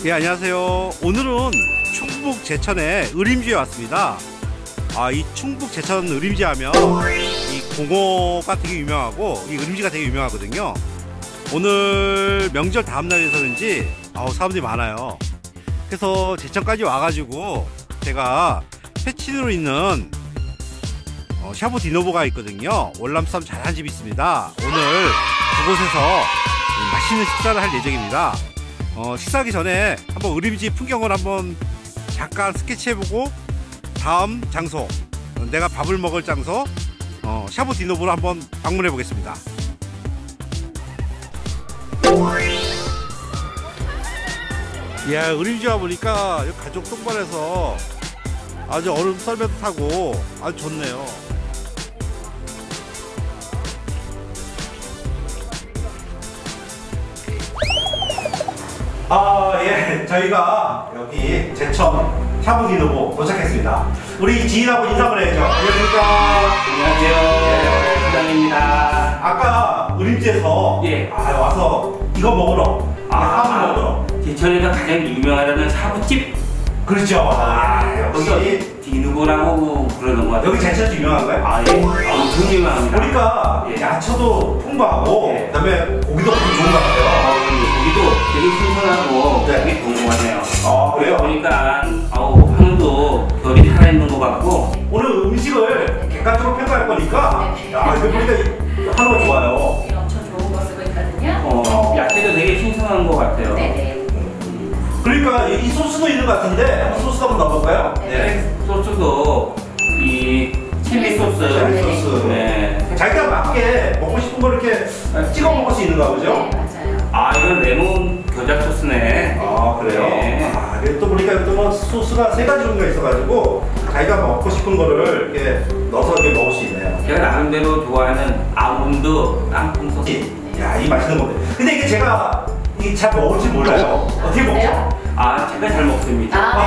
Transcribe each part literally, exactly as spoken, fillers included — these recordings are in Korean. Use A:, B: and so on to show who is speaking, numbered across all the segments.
A: 예, 안녕하세요. 오늘은 충북 제천의 의림지에 왔습니다. 아, 이 충북 제천 의림지 하면 이 공어가 되게 유명하고 이 의림지가 되게 유명하거든요. 오늘 명절 다음 날에서인지 아우 사람들이 많아요. 그래서 제천까지 와가지고 제가 패치로 있는 어, 샤브 디노보가 있거든요. 월남쌈 잘하는 집이 있습니다. 오늘 그곳에서 맛있는 식사를 할 예정입니다. 어, 식사하기 전에 한번 의림지 풍경을 한번 잠깐 스케치해보고 다음 장소, 내가 밥을 먹을 장소 어, 샤브 디노보를 한번 방문해 보겠습니다. 이야, 의림지 와보니까 가족 동반해서 아주 얼음 썰매도 타고 아주 좋네요. 아, 예, 저희가 여기 제천 샤브 디노보 도착했습니다. 우리 지인하고 인사 한번 해야죠. 안녕하십니까.
B: 안녕하세요. 부장입니다.
A: 아까 의림지에서
B: 예.
A: 아, 와서 이거 먹으러,
B: 아,
A: 샤브 먹으러.
B: 제천에서 가장 유명하다는 샤브집.
A: 그렇죠. 아,
B: 역시
A: 역시
B: 디누보라고 그러는 것 같아요.
A: 여기 제천에서 유명한가요?
B: 아, 예. 엄청 유명합니다.
A: 보니까
B: 예.
A: 야채도 풍부하고
B: 예.
A: 그다음에 고기도 엄청 좋은 것 같아요.
B: 아, 고기도 되게 신선하고
A: 네.
B: 되게 궁금하네요.
A: 아, 그래요?
B: 보니까 아우 향도 결이 살아있는 것 같고.
A: 오늘 음식을 객관적으로 평가할 거니까 야, 이거 보니까 한우가 좋아요.
C: 이게 엄청 좋은 거 쓰고 있거든요.
B: 어, 야채도 되게 신선한 것 같아요.
C: 네네.
A: 그러니까 이 소스도 있는 것 같은데 한번 소스 한번 넣어볼까요?
B: 네. 소스도 이 칠리 소스.
A: 칠리 소스.
B: 네.
A: 자기가 맞게 먹고 싶은 거 이렇게 찍어 먹을 수 있는가 보죠?
C: 네, 맞아요.
B: 아, 이건 레몬 겨자 소스네.
A: 아, 그래요?
B: 네.
A: 아, 또 보니까 또 뭐 소스가 세 가지 종류가 있어가지고 자기가 먹고 싶은 거를 이렇게 넣어서 이렇게 먹을 수 있네요.
B: 제가 나름대로 좋아하는 아몬드 땅콩 소스.
A: 야, 이 맛있는 건데. 근데 이게 제가 이 잘 먹을 줄 몰라요. 어떻게 먹죠?
B: 아, 제가 잘 먹습니다.
C: 아,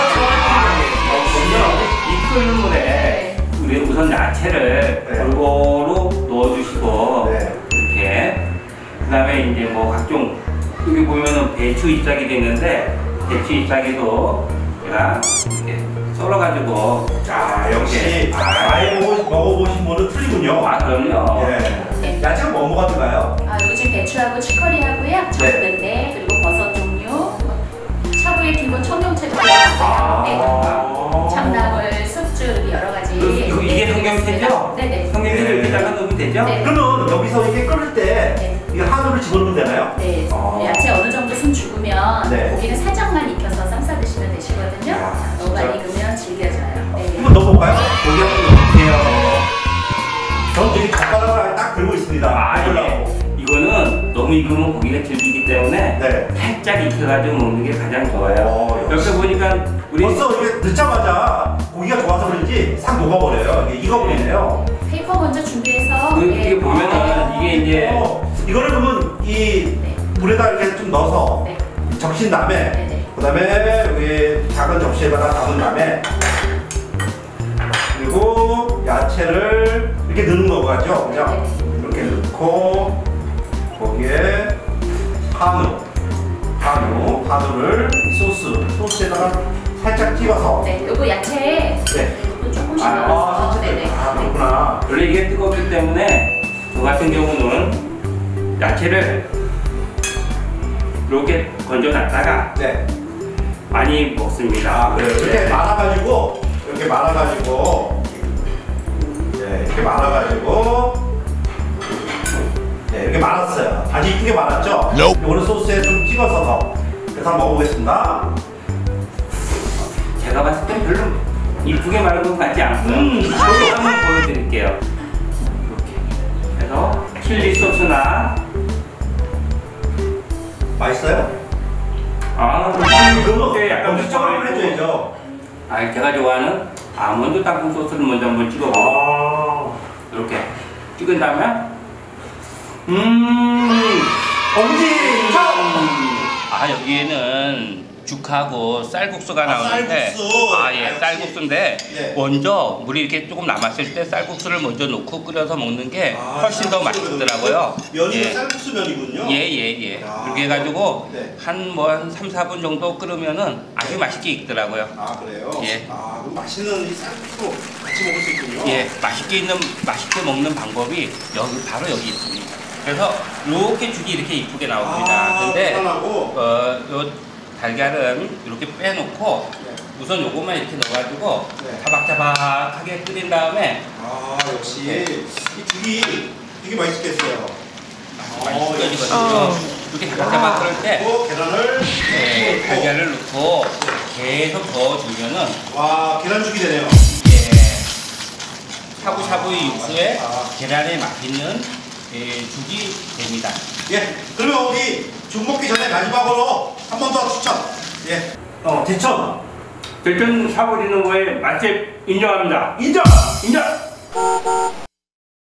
B: 먼저 이 끓는 물에
C: 네.
B: 우리 우선 야채를
A: 네.
B: 골고루 넣어주시고
A: 네.
B: 이렇게 그 다음에 이제 뭐 각종 여기 보면은 배추 잎사귀도 있는데 배추 잎사귀도 제가 이렇게 썰어가지고
A: 자, 역시 많이 먹어, 먹어보신 분은 틀리군요.
B: 아, 그럼요.
A: 예. 야채가 뭐 뭐가 들어가요?
C: 아, 여기 지금 배추하고 치커리하고요. 전근대 그리고 버섯 종류, 샤브의 기본 청경채도 들어가고요. 네.
A: 아.
C: 참나물, 숙주 이렇게 여러 가지.
B: 그, 이거 이게 성경채죠?
C: 네네.
B: 성경채를
A: 네.
B: 이렇게 잘라 넣으면 되죠?
C: 네.
A: 그러면 여기서 이렇게 끓을 때
C: 네.
A: 이거 한우를 집어넣으면 되나요?
C: 네.
A: 아.
C: 야채 어느 정도 숨 죽으면
A: 네.
C: 고기는 살짝만 익혀서 쌈 싸 드시면 되시거든요.
A: 야,
C: 너무 많이
A: 진짜.
C: 익으면 질겨져요. 네.
A: 한번 넣어볼까요?
B: 고기 한번 넣어볼게요.
A: 저는 여기 젓가락을 딱 들고 있습니다.
B: 아,
A: 해보려고.
B: 이게 이거는 너무 익으면 고기가 질기기 때문에
A: 네.
B: 살짝 익혀가지고 먹는 게 가장 좋아요.
A: 어,
B: 여기서 보니까 우리
A: 벌써 이렇게 넣자마자 고기가 좋아서 그런지 싹 녹아버려요. 이게 익어버리네요.
C: 페이퍼 먼저 준비해서
B: 그,
C: 네.
B: 이게 보면은 이게 이제
A: 어, 이거를 그러면 이
C: 네.
A: 물에다 이렇게 좀 넣어서
C: 네.
A: 적신 다음에
C: 네네.
A: 그 다음에 여기 작은 접시에다가 담은 다음에 그리고 야채를 이렇게 넣는 거죠. 그죠? 이렇게 넣고 거기에 한우 한우 한우를 소스 소스에다가 살짝 찍어서
C: 네, 요거 야채
A: 네.
C: 또 조금씩
A: 아,
C: 넣어서
A: 아,
C: 네네.
A: 아, 그렇구나.
B: 원래 이게 뜨겁기 때문에 저 같은 경우는 야채를 이렇게 건져놨다가
A: 네.
B: 많이 먹습니다.
A: 아, 그래요. 이렇게
B: 네.
A: 말아가지고 이렇게 말아가지고 네, 이렇게 말아가지고 네, 이렇게 말았어요. 아주 이쁘게 말았죠?
D: Nope.
A: 이거는 소스에 좀 찍어서 더. 그래서 한번 먹어보겠습니다.
B: 제가 봤을 땐 별로 이쁘게 마른 것 같지 않고요.
A: 음.
B: 이거 한번 보여드릴게요. 이렇게 해서 칠리 소스나
A: 맛있어요?
B: 아,
A: 그러면
B: 네, 약간
A: 엄지척을 해줘야죠.
B: 아, 제가 좋아하는 아몬드 땅콩 소스를 먼저 한번 찍어보고
A: 아,
B: 이렇게 찍은 다음에 음
A: 엄지척!
B: 아, 여기에는 죽하고 쌀국수가
A: 아,
B: 나오는데
A: 쌀국수.
B: 아, 예,
A: 아,
B: 쌀국수인데
A: 네.
B: 먼저 물이 이렇게 조금 남았을 때 쌀국수를 먼저 넣고 끓여서 먹는 게
A: 아,
B: 훨씬 더
A: 쌀국수를
B: 맛있더라고요.
A: 면이
B: 예.
A: 쌀국수 면이군요.
B: 예, 예, 예.
A: 아.
B: 그렇게 해가지고
A: 네.
B: 한 뭐 한 삼, 사 분 정도 끓으면은 아주 맛있게 익더라고요.
A: 아, 그래요?
B: 예.
A: 아, 그럼 맛있는 이 쌀국수 같이 먹을 수 있군요.
B: 예, 맛있게 있는 맛있게 먹는 방법이 여기 바로 여기 있습니다. 그래서 이렇게 죽이 이렇게 이쁘게 나옵니다.
A: 아,
B: 근데
A: 편하고.
B: 어, 요 달걀은 이렇게 빼놓고
A: 네.
B: 우선 요것만 이렇게 넣어가지고
A: 네.
B: 자박자박하게 끓인 다음에
A: 아, 역시
B: 네.
A: 이 죽이 되게 맛있겠어요.
B: 맛있어지거든요.
D: 어.
B: 이렇게 자박자박 끓을 때
A: 또 계란을
B: 네,
A: 넣고.
B: 달걀을 넣고 계속 저어주면은
A: 와, 계란죽이 되네요.
B: 예, 샤브샤브의 육수에
A: 아.
B: 계란에 맛있는 예, 죽이 됩니다.
A: 예, 그러면 우리 죽 먹기 전에 마지막으로 한 번 더 추천. 예. 어, 대천
B: 대천 샤브리노의 맛집 인정합니다.
A: 인정.
B: 인정!